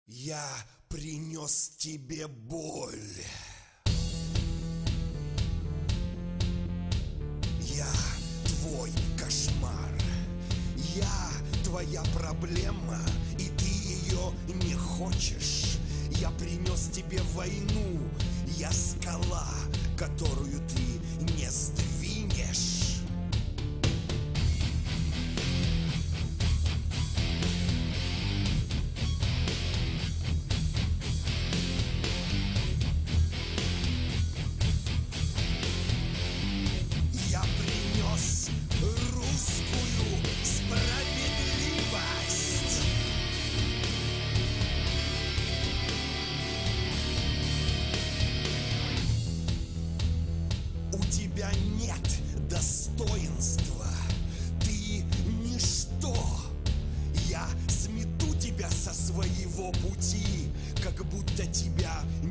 Я принес тебе боль. Я твой кошмар. Я твоя проблема, и ты ее не хочешь. Я принес тебе войну. Я скала, которую ты не сдвинешь. Я принес русскую справедливость. У тебя нет достоинства. Ты ничто. Я смету тебя со своего пути, как будто тебя